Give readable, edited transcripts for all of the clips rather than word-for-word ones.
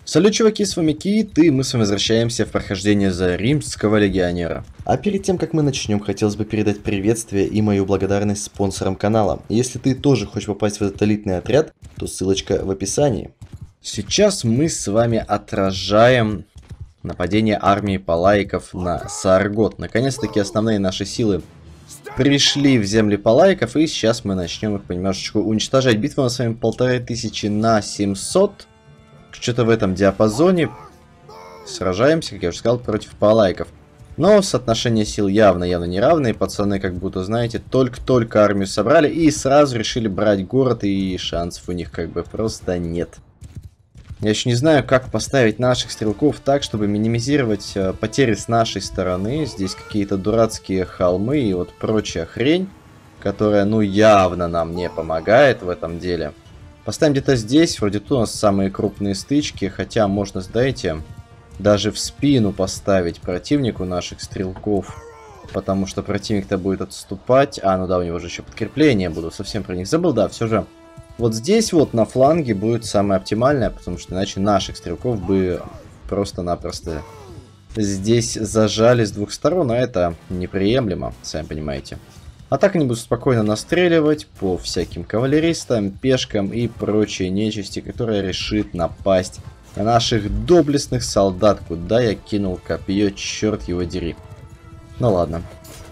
Салют, чуваки, с вами Кит, и мы с вами возвращаемся в прохождение за Римского легионера. А перед тем, как мы начнем, хотелось бы передать приветствие и мою благодарность спонсорам канала. Если ты тоже хочешь попасть в этот элитный отряд, то ссылочка в описании. Сейчас мы с вами отражаем нападение армии палаиков на Сааргот. Наконец-таки основные наши силы пришли в земли палаиков, и сейчас мы начнем их понемножечку уничтожать. Битва у нас с вами 1500 на 700. Что-то в этом диапазоне. Сражаемся, как я уже сказал, против палайков. Но соотношение сил явно неравные. Пацаны как будто, знаете, только-только армию собрали и сразу решили брать город, и шансов у них как бы просто нет. Я еще не знаю, как поставить наших стрелков так, чтобы минимизировать потери с нашей стороны. Здесь какие-то дурацкие холмы и вот прочая хрень, которая, ну, явно нам не помогает в этом деле. Поставим где-то здесь, вроде тут у нас самые крупные стычки, хотя можно, знаете, даже в спину поставить противнику наших стрелков, потому что противник-то будет отступать. А, ну да, у него же еще подкрепления будут, совсем про них забыл, да, все же. Вот здесь вот на фланге будет самое оптимальное, потому что иначе наших стрелков бы просто-напросто здесь зажали с двух сторон, а это неприемлемо, сами понимаете. А так они будут спокойно настреливать по всяким кавалеристам, пешкам и прочей нечисти, которая решит напасть на наших доблестных солдат. Куда я кинул копье, черт его дери. Ну ладно.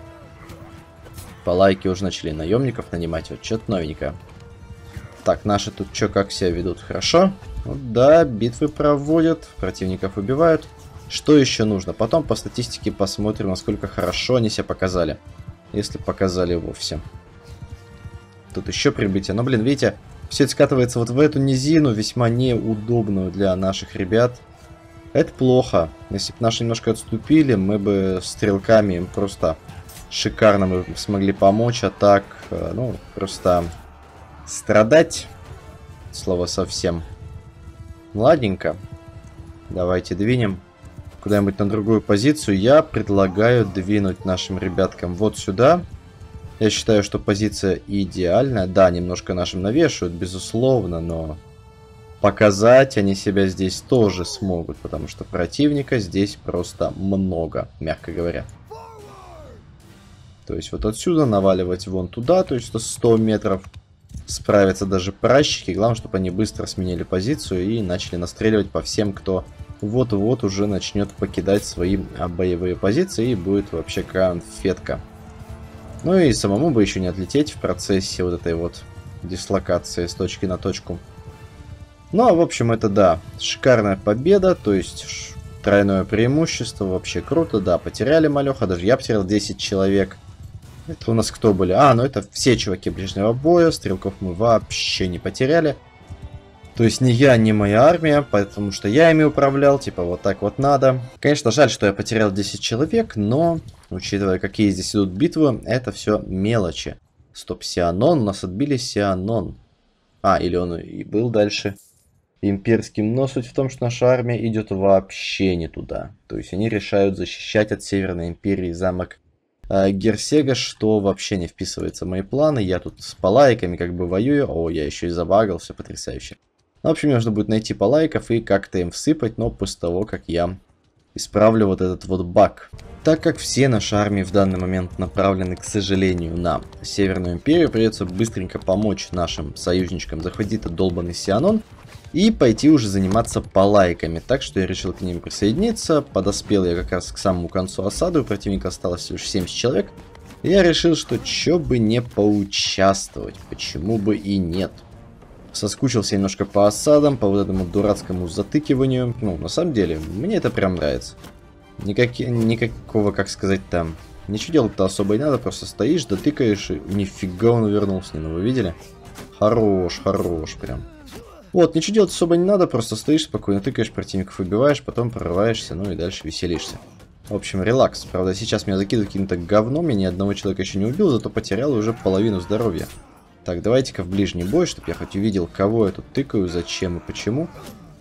Палайки уже начали наемников нанимать, вот что-то новенькое. Так, наши тут что, как себя ведут? Хорошо. Вот, да, битвы проводят, противников убивают. Что еще нужно? Потом по статистике посмотрим, насколько хорошо они себя показали. Если показали вовсе. Тут еще прибытие. Но, блин, видите, все это скатывается вот в эту низину, весьма неудобную для наших ребят. Это плохо. Если бы наши немножко отступили, мы бы стрелками им просто шикарно мы смогли помочь. А так, ну, просто страдать. Слово совсем. Ладненько. Давайте двинем куда-нибудь на другую позицию. Я предлагаю двинуть нашим ребяткам вот сюда. Я считаю, что позиция идеальная. Да, немножко нашим навешивают, безусловно, но показать они себя здесь тоже смогут, потому что противника здесь просто много, мягко говоря. То есть вот отсюда наваливать вон туда, то есть 100 метров. Справятся даже пращики. Главное, чтобы они быстро сменили позицию и начали настреливать по всем, кто вот-вот уже начнет покидать свои боевые позиции, и будет вообще конфетка. Ну и самому бы еще не отлететь в процессе вот этой вот дислокации с точки на точку. Ну, а в общем, это да, шикарная победа, то есть тройное преимущество, вообще круто, да, потеряли малеха, даже я потерял 10 человек. Это у нас кто были? А, ну это все чуваки ближнего боя, стрелков мы вообще не потеряли. То есть ни я, ни моя армия, потому что я ими управлял, типа вот так вот надо. Конечно, жаль, что я потерял 10 человек, но, учитывая, какие здесь идут битвы, это все мелочи. Стоп, Сианон, нас отбили Сианон. А, или он и был дальше имперским, но суть в том, что наша армия идет вообще не туда. То есть они решают защищать от Северной империи замок Герсега, что вообще не вписывается в мои планы. Я тут с палайками как бы воюю. О, я еще и забагал, все потрясающе. В общем, нужно будет найти палайков и как-то им всыпать, но после того, как я исправлю вот этот вот баг. Так как все наши армии в данный момент направлены, к сожалению, на Северную империю, придется быстренько помочь нашим союзничкам захватить этот долбанный Сианон и пойти уже заниматься палайками. Так что я решил к ним присоединиться. Подоспел я как раз к самому концу осады, у противника осталось лишь 70 человек. И я решил, что чё бы не поучаствовать, почему бы и нет. Соскучился немножко по осадам, по вот этому дурацкому затыкиванию. Ну, на самом деле, мне это прям нравится. Никакого, как сказать, там, ничего делать-то особо не надо, просто стоишь, дотыкаешь, и нифига он вернулся, ну вы видели? Хорош, хорош прям. Вот, ничего делать особо не надо, просто стоишь спокойно, тыкаешь, противников убиваешь, потом прорываешься, ну и дальше веселишься. В общем, релакс. Правда, сейчас меня закидывают каким-то говном, я ни одного человека еще не убил, зато потерял уже половину здоровья. Так, давайте-ка в ближний бой, чтобы я хоть увидел, кого я тут тыкаю, зачем и почему.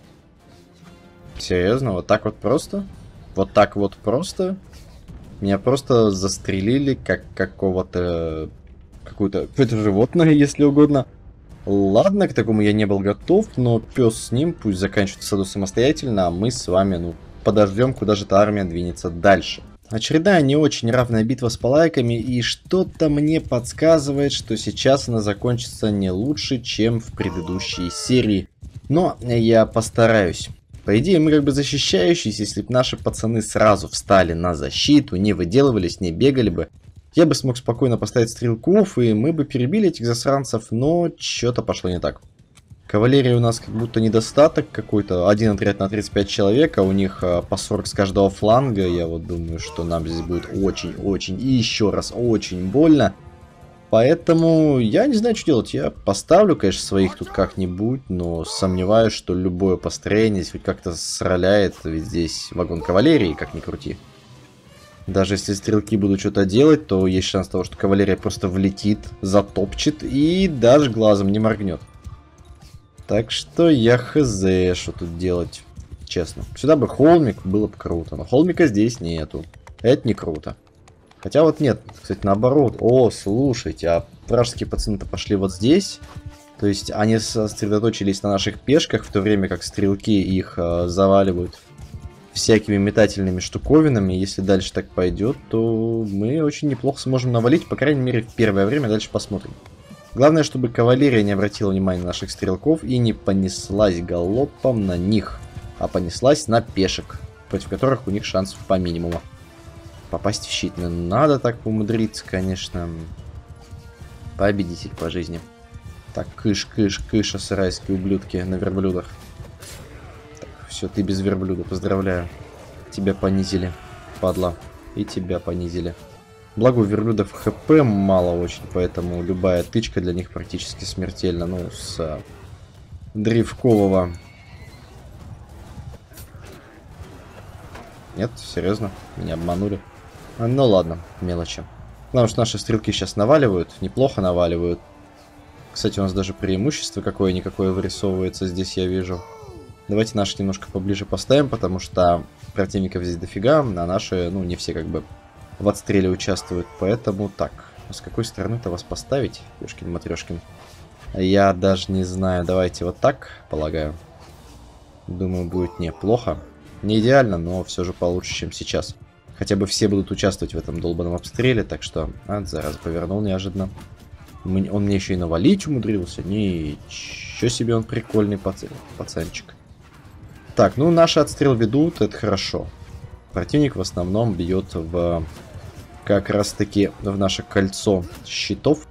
Серьезно, вот так вот просто? Вот так вот просто? Меня просто застрелили, как какое-то животное, если угодно. Ладно, к такому я не был готов, но пес с ним, пусть заканчивает саду самостоятельно, а мы с вами, ну, подождем, куда же эта армия двинется дальше. Очередная не очень равная битва с палайками, и что-то мне подсказывает, что сейчас она закончится не лучше, чем в предыдущей серии. Но я постараюсь. По идее, мы как бы защищающиеся, если бы наши пацаны сразу встали на защиту, не выделывались, не бегали бы, я бы смог спокойно поставить стрелков, и мы бы перебили этих засранцев, но что-то пошло не так. Кавалерии у нас как будто недостаток какой-то. Один отряд на 35 человек, а у них по 40 с каждого фланга. Я вот думаю, что нам здесь будет очень-очень и еще раз очень больно. Поэтому я не знаю, что делать. Я поставлю, конечно, своих тут как-нибудь, но сомневаюсь, что любое построение здесь хоть как-то сраляет. Ведь здесь вагон кавалерии, как ни крути. Даже если стрелки будут что-то делать, то есть шанс того, что кавалерия просто влетит, затопчет и даже глазом не моргнет. Так что я хз, что тут делать, честно. Сюда бы холмик, было бы круто, но холмика здесь нету. Это не круто. Хотя вот нет, кстати, наоборот. О, слушайте, а вражеские пацаны-то пошли вот здесь. То есть они сосредоточились на наших пешках, в то время как стрелки их заваливают всякими метательными штуковинами. Если дальше так пойдет, то мы очень неплохо сможем навалить, по крайней мере, в первое время. Дальше посмотрим. Главное, чтобы кавалерия не обратила внимания на наших стрелков и не понеслась галопом на них, а понеслась на пешек, против которых у них шансов по минимуму. Попасть в щит не надо так умудриться, конечно. Победитель по жизни. Так, кыш, асарайские ублюдки на верблюдах. Так, все, ты без верблюда, поздравляю. Тебя понизили, падла. И тебя понизили. Благо у верблюдов хп мало очень, поэтому любая тычка для них практически смертельна. Ну, с древкового. Нет, серьезно, меня обманули. Ну ладно, мелочи. Потому что наши стрелки сейчас наваливают, неплохо наваливают. Кстати, у нас даже преимущество какое-никакое вырисовывается здесь, я вижу. Давайте наши немножко поближе поставим, потому что противников здесь дофига, а наши, ну, не все как бы в отстреле участвуют, поэтому так. С какой стороны-то вас поставить, Ёшкин-матрёшкин? Я даже не знаю, давайте вот так, полагаю. Думаю, будет неплохо. Не идеально, но все же получше, чем сейчас. Хотя бы все будут участвовать в этом долбанном обстреле, так что... А, зараза, повернул неожиданно. Он мне еще и навалить умудрился. Ничего себе, он прикольный пацанчик. Так, ну наши отстрел ведут, это хорошо. Противник в основном бьет в... как раз таки в наше кольцо щитов.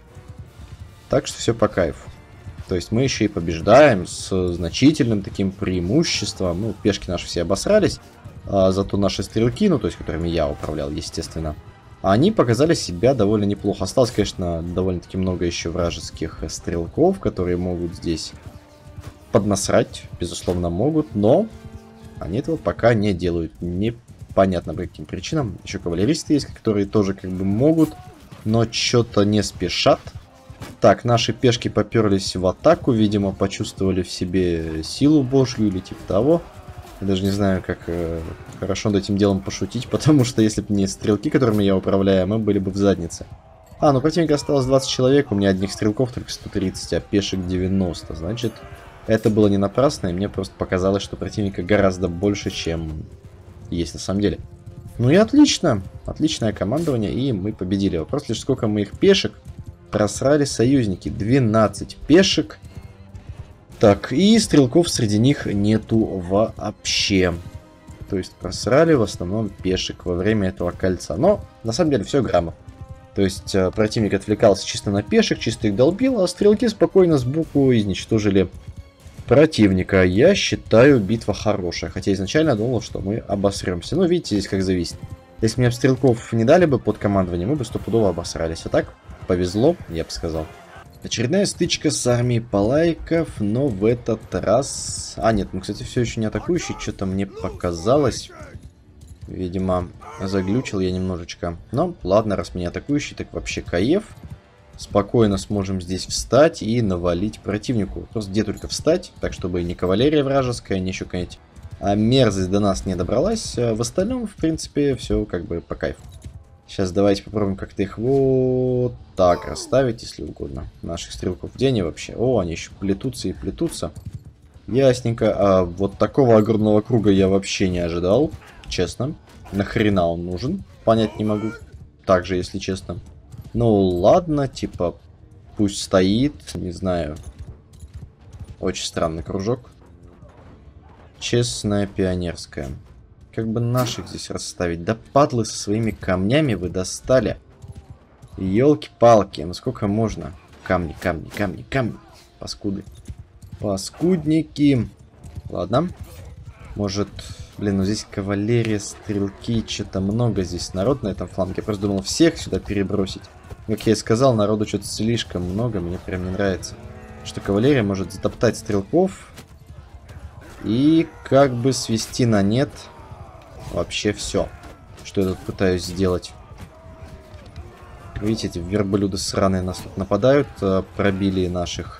Так что все по кайфу. То есть мы еще и побеждаем с значительным таким преимуществом. Ну, пешки наши все обосрались. Зато наши стрелки, ну, то есть которыми я управлял, естественно, они показали себя довольно неплохо. Осталось, конечно, довольно-таки много еще вражеских стрелков, которые могут здесь поднасрать. Безусловно, могут, но они этого пока не делают. Непонятно по каким причинам. Еще кавалеристы есть, которые тоже как бы могут, но что-то не спешат. Так, наши пешки поперлись в атаку, видимо, почувствовали в себе силу божью или типа того. Я даже не знаю, как хорошо над этим делом пошутить, потому что если бы не стрелки, которыми я управляю, мы были бы в заднице. А, ну противника осталось 20 человек, у меня одних стрелков только 130, а пешек 90. Значит, это было не напрасно, и мне просто показалось, что противника гораздо больше, чем есть на самом деле. Ну и отлично, отличное командование, и мы победили. Вопрос лишь, сколько мы их пешек просрали союзники. 12 пешек. Так, и стрелков среди них нету вообще. То есть просрали в основном пешек во время этого кольца. Но, на самом деле, все грамотно. То есть противник отвлекался чисто на пешек, чисто их долбил, а стрелки спокойно сбоку изничтожили противника. Я считаю, битва хорошая. Хотя изначально думал, что мы обосремся. Но видите, здесь как зависит. Если мне стрелков не дали бы под командование, мы бы стопудово обосрались. А так, повезло, я бы сказал. Очередная стычка с армией палайков, но в этот раз... А, нет, мы, кстати, все еще не атакующие, что-то мне показалось. Видимо, заглючил я немножечко. Но, ладно, раз мы не атакующий, так вообще кайф. Спокойно сможем здесь встать и навалить противнику. Просто где только встать, так чтобы ни кавалерия вражеская, ни еще какая-нибудь мерзость до нас не добралась. В остальном, в принципе, все как бы по кайфу. Сейчас давайте попробуем как-то их вот так расставить, если угодно. Наших стрелков. Где они вообще? О, они еще плетутся и плетутся. Ясненько. А вот такого огромного круга я вообще не ожидал. Честно. Нахрена он нужен? Понять не могу. Также, если честно. Ну, ладно, типа, пусть стоит. Не знаю. Очень странный кружок. Честная пионерская. Как бы наших здесь расставить? Да падлы со своими камнями вы достали. Ёлки-палки, ну сколько можно? Камни, камни, камни, камни. Паскуды. Паскудники. Ладно. Может, блин, ну здесь кавалерия, стрелки, что-то много здесь народ на этом фланге. Я просто думал всех сюда перебросить. Как я и сказал, народу что-то слишком много, мне прям не нравится. Что кавалерия может затоптать стрелков и как бы свести на нет вообще все, что я тут пытаюсь сделать. Видите, эти верблюды сраные нас тут нападают, пробили наших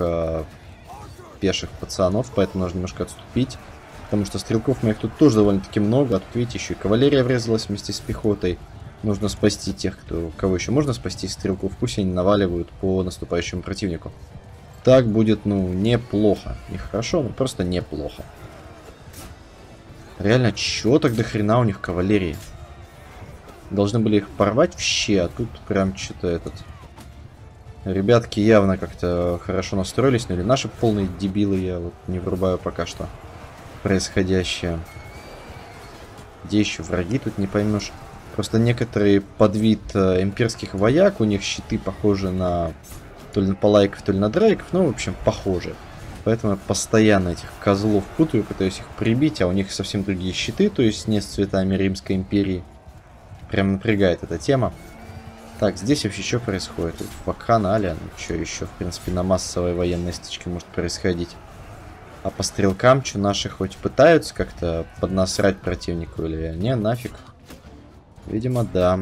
пеших пацанов, поэтому нужно немножко отступить. Потому что стрелков моих тут тоже довольно-таки много, а тут, видите, еще и кавалерия врезалась вместе с пехотой. Нужно спасти тех, кого еще можно спасти, стрелков, пусть они наваливают по наступающему противнику. Так будет, ну, неплохо. Не хорошо, но просто неплохо. Реально, чё так до хрена у них кавалерии? Должны были их порвать вообще, а тут прям что-то этот... Ребятки явно как-то хорошо настроились, ну или наши полные дебилы, я вот не врубаю пока что происходящее. Где еще враги, тут не поймешь. Просто некоторые подвид имперских вояк, у них щиты похожи на... То ли на палайков, то ли на драйков, ну, в общем, похожи. Поэтому я постоянно этих козлов путаю, пытаюсь их прибить, а у них совсем другие щиты, то есть не с цветами Римской империи. Прям напрягает эта тема. Так, здесь вообще что происходит? Тут вакханалия, ну что еще, в принципе, на массовой военной стычке может происходить. А по стрелкам, что наши хоть пытаются как-то поднасрать противнику или не, нафиг? Видимо, да.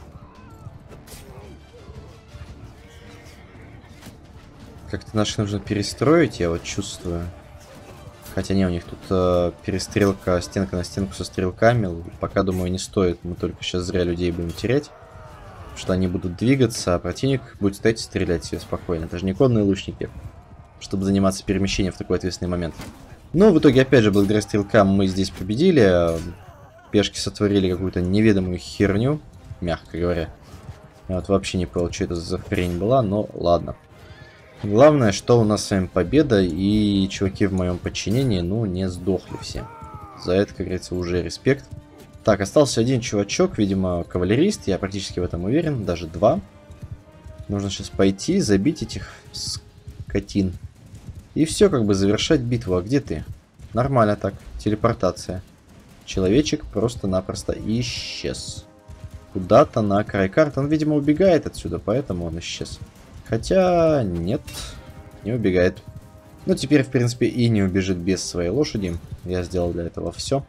Как-то наших нужно перестроить, я вот чувствую. Хотя не, у них тут перестрелка, стенка на стенку со стрелками. Пока, думаю, не стоит. Мы только сейчас зря людей будем терять. Потому что они будут двигаться, а противник будет стоять и стрелять себе спокойно. Это же не конные лучники, чтобы заниматься перемещением в такой ответственный момент. Но в итоге, опять же, благодаря стрелкам мы здесь победили. Пешки сотворили какую-то неведомую херню, мягко говоря. Я вот вообще не понял, что это за хрень была, но ладно. Главное, что у нас с вами победа, и чуваки в моем подчинении, ну, не сдохли все. За это, как говорится, уже респект. Так, остался один чувачок, видимо, кавалерист, я практически в этом уверен, даже два. Нужно сейчас пойти, забить этих скотин. И все, как бы завершать битву. А где ты? Нормально так, телепортация. Человечек просто-напросто исчез. Куда-то на край карты. Он, видимо, убегает отсюда, поэтому он исчез. Хотя, нет, не убегает. Ну, теперь, в принципе, и не убежит без своей лошади. Я сделал для этого все.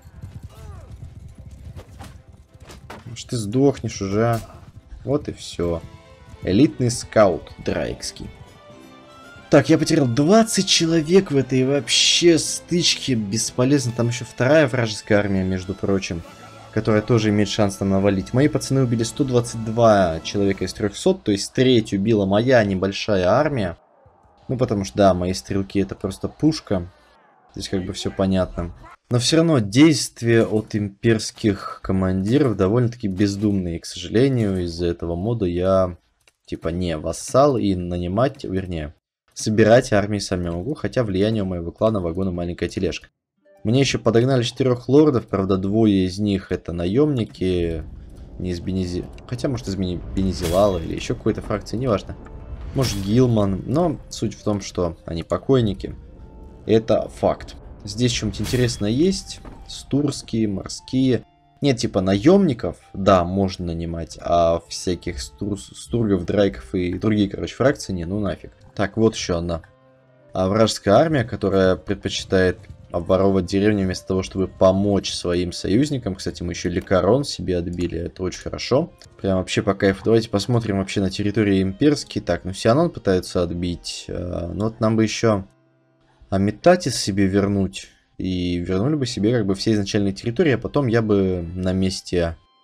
Может, ты сдохнешь уже. Вот и все. Элитный скаут драйкский. Так, я потерял 20 человек в этой вообще стычке. Бесполезно. Там еще вторая вражеская армия, между прочим, которая тоже имеет шанс там навалить. Мои пацаны убили 122 человека из 300, то есть треть убила моя небольшая армия. Ну, потому что, да, мои стрелки это просто пушка. Здесь как бы все понятно. Но все равно действия от имперских командиров довольно-таки бездумные. К сожалению, из-за этого мода я, типа, не вассал и нанимать, вернее, собирать армии сам не могу, хотя влияние у моего клана вагона маленькая тележка. Мне еще подогнали 4 лордов, правда, двое из них это наемники, не из Бенези... Хотя, может, из Бенезилала или еще какой-то фракции, неважно. Может, Гилман, но суть в том, что они покойники. Это факт. Здесь что-нибудь интересное есть. Стурские, морские. Нет, типа наемников, да, можно нанимать, а всяких стургов, драйков и другие, короче, фракции, не, ну нафиг. Так, вот еще одна. А вражеская армия, которая предпочитает обворовывать деревню вместо того, чтобы помочь своим союзникам. Кстати, мы еще Ликарон себе отбили, это очень хорошо. Прям вообще по кайфу. Давайте посмотрим вообще на территории имперские. Так, ну Сианон пытаются отбить. Ну вот нам бы еще Амитатис себе вернуть. И вернули бы себе как бы все изначальные территории, а потом я бы на месте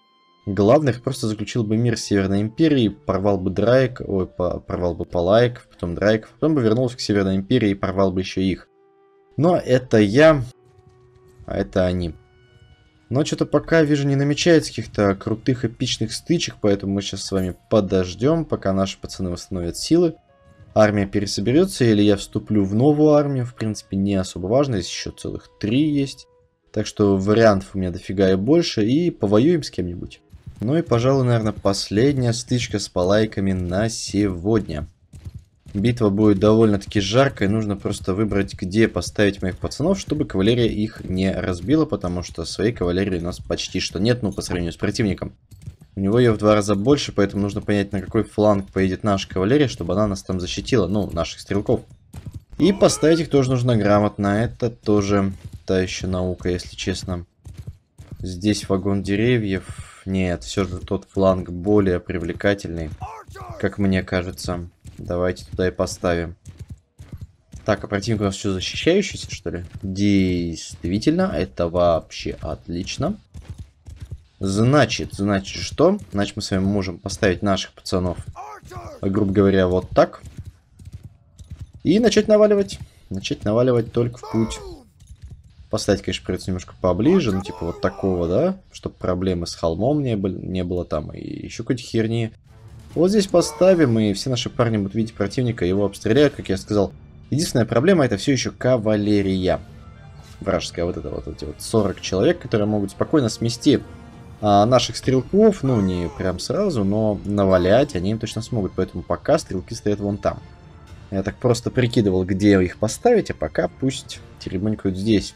главных, просто заключил бы мир с Северной Империей, порвал бы Драйк, порвал бы Палайков, потом Драйков, потом бы вернулся к Северной Империи и порвал бы еще их. Но это я, а это они. Но что-то пока, вижу, не намечается каких-то крутых эпичных стычек, поэтому мы сейчас с вами подождем, пока наши пацаны восстановят силы. Армия пересоберется, или я вступлю в новую армию, в принципе, не особо важно, здесь еще целых 3 есть. Так что вариантов у меня дофига и больше, и повоюем с кем-нибудь. Ну и, пожалуй, наверное, последняя стычка с палайками на сегодня. Битва будет довольно-таки жаркой, нужно просто выбрать, где поставить моих пацанов, чтобы кавалерия их не разбила, потому что своей кавалерии у нас почти что нет, ну, по сравнению с противником. У него ее в 2 раза больше, поэтому нужно понять, на какой фланг поедет наша кавалерия, чтобы она нас там защитила, ну, наших стрелков. И поставить их тоже нужно грамотно, это тоже та еще наука, если честно. Здесь вагон деревьев, нет, все же тот фланг более привлекательный, как мне кажется. Давайте туда и поставим. Так, а противник у нас что, защищающийся, что ли? Действительно, это вообще отлично. Значит что? Значит, мы с вами можем поставить наших пацанов, грубо говоря, вот так. И начать наваливать. Начать наваливать только в путь. Поставить, конечно, придется немножко поближе, ну, типа вот такого, да? Чтобы проблемы с холмом не было там, и еще какой-то херни. Вот здесь поставим, и все наши парни будут видеть противника, его обстреляют, как я сказал. Единственная проблема — это все еще кавалерия. Вражеская, вот это вот, эти вот 40 человек, которые могут спокойно смести наших стрелков, ну, не прям сразу, но навалять они им точно смогут, поэтому пока стрелки стоят вон там. Я так просто прикидывал, где их поставить, а пока пусть теребонькают здесь.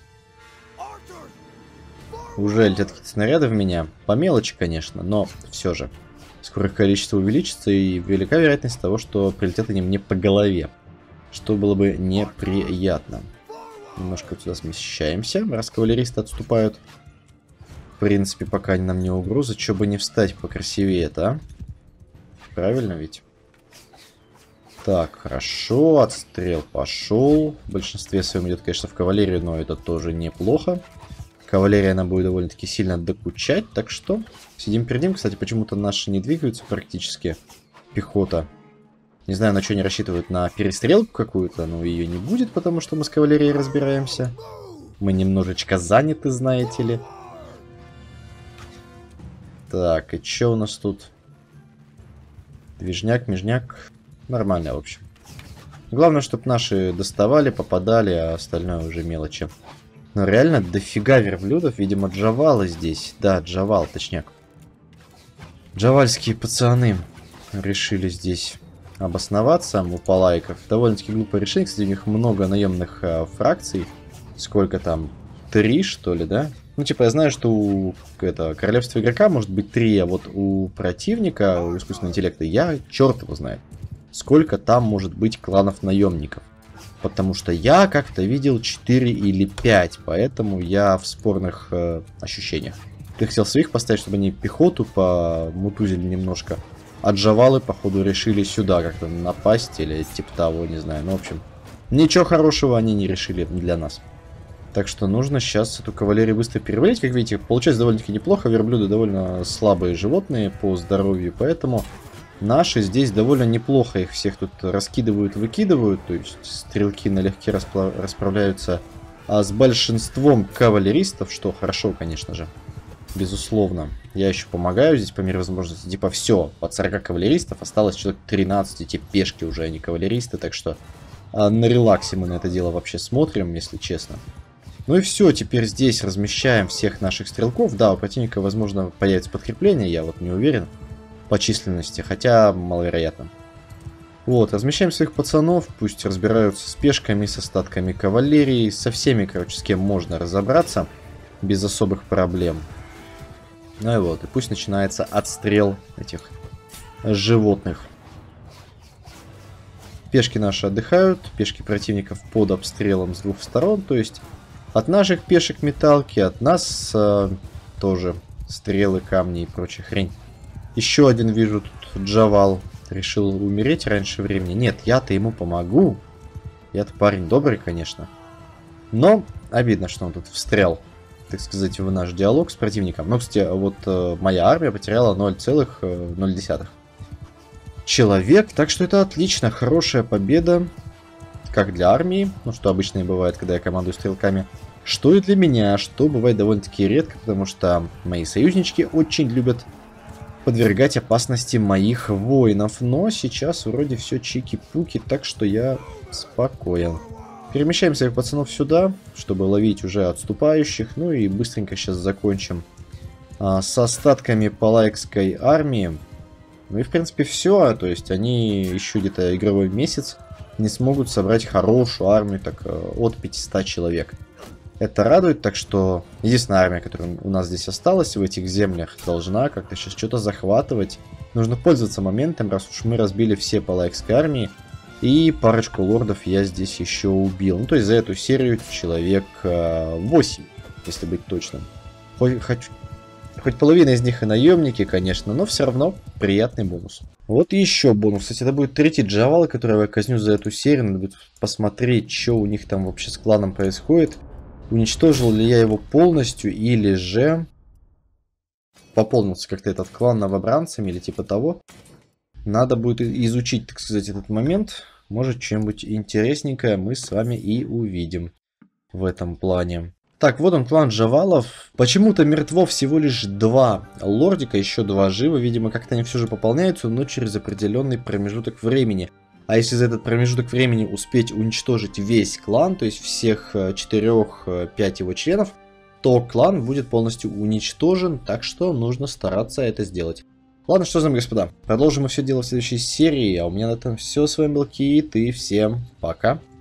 Уже летят какие-то снаряды в меня, по мелочи, конечно, но все же. Скоро их количество увеличится, и велика вероятность того, что прилетят они мне по голове. Что было бы неприятно. Немножко вот сюда смещаемся, раз кавалеристы отступают. В принципе, пока они нам не угроза, что бы не встать покрасивее-то, а? Правильно ведь? Так, хорошо, отстрел пошел. В большинстве своем идет, конечно, в кавалерию, но это тоже неплохо. Кавалерия, она будет довольно-таки сильно докучать, так что сидим перед ним. Кстати, почему-то наши не двигаются практически. Пехота. Не знаю, на что они рассчитывают, на перестрелку какую-то, но ее не будет, потому что мы с кавалерией разбираемся. Мы немножечко заняты, знаете ли. Так, и что у нас тут? Движняк, межняк. Нормально, в общем. Главное, чтобы наши доставали, попадали, а остальное уже мелочи. Но реально дофига верблюдов, видимо, джавалы здесь. Да, джавал, точняк. Джавальские пацаны решили здесь обосноваться у палайков. Довольно-таки глупое решение. Кстати, у них много наемных фракций. Сколько там? 3, что ли, да? Ну, типа, я знаю, что у королевства игрока может быть 3, а вот у противника, у искусственного интеллекта, я черт его знает. Сколько там может быть кланов наемников. Потому что я как-то видел 4 или 5, поэтому я в спорных ощущениях. Ты хотел своих поставить, чтобы они пехоту помутузили немножко. А джавалы, походу, решили сюда как-то напасть или типа того, не знаю. Ну, в общем, ничего хорошего они не решили для нас. Так что нужно сейчас эту кавалерию быстро перевалить. Как видите, получается довольно-таки неплохо. Верблюды довольно слабые животные по здоровью, поэтому наши здесь довольно неплохо их всех тут раскидывают, выкидывают. То есть стрелки налегке расправляются с большинством кавалеристов, что хорошо, конечно же. Безусловно. Я еще помогаю здесь по мере возможности. Типа все, под 40 кавалеристов осталось человек 13. Эти пешки уже, а не кавалеристы. Так что на релаксе мы на это дело вообще смотрим, если честно. Ну и все, теперь здесь размещаем всех наших стрелков. Да, у противника, возможно, появится подкрепление, я вот не уверен по численности, хотя маловероятно. Вот, размещаем своих пацанов, пусть разбираются с пешками, с остатками кавалерии, со всеми, короче, с кем можно разобраться, без особых проблем. Ну и вот, и пусть начинается отстрел этих животных. Пешки наши отдыхают, пешки противников под обстрелом с двух сторон, то есть от наших пешек металки, от нас тоже стрелы, камни и прочая хрень. Еще один вижу тут джавал. Решил умереть раньше времени. Нет, я-то ему помогу. Я-то парень добрый, конечно. Но обидно, что он тут встрял. так сказать, в наш диалог с противником. Но, кстати, вот моя армия потеряла 0,0 человек, так что это отлично, хорошая победа, как для армии, ну, что обычно и бывает, когда я командую стрелками, что и для меня, что бывает довольно-таки редко, потому что мои союзнички очень любят подвергать опасности моих воинов. Но сейчас вроде все чики-пуки, так что я спокоен. Перемещаем своих пацанов сюда, чтобы ловить уже отступающих. Ну и быстренько сейчас закончим с остатками палаекской армии. Ну и в принципе все. То есть они еще где-то игровой месяц не смогут собрать хорошую армию так от 500 человек. Это радует, так что единственная армия, которая у нас здесь осталась в этих землях, должна как-то сейчас что-то захватывать. Нужно пользоваться моментом, раз уж мы разбили все палаекской армии. И парочку лордов я здесь еще убил. Ну, то есть за эту серию человек 8, если быть точным. Хоть половина из них и наемники, конечно, но все равно приятный бонус. Вот еще бонус. Кстати, это будет третий Джавал, который я казню за эту серию. Надо будет посмотреть, что у них там вообще с кланом происходит. Уничтожил ли я его полностью, или же пополнился как-то этот клан новобранцами, или типа того. Надо будет изучить, так сказать, этот момент. Может, что-нибудь интересненькое мы с вами и увидим в этом плане. Так, вот он, клан Джавалов. Почему-то мертво всего лишь 2 лордика, еще 2 живы. Видимо, как-то они все же пополняются, но через определенный промежуток времени. А если за этот промежуток времени успеть уничтожить весь клан, то есть всех 4-5 его членов, то клан будет полностью уничтожен, так что нужно стараться это сделать. Ладно, что за господа, продолжим мы все дело в следующей серии, а у меня на этом все. С вами был Кит, и всем пока.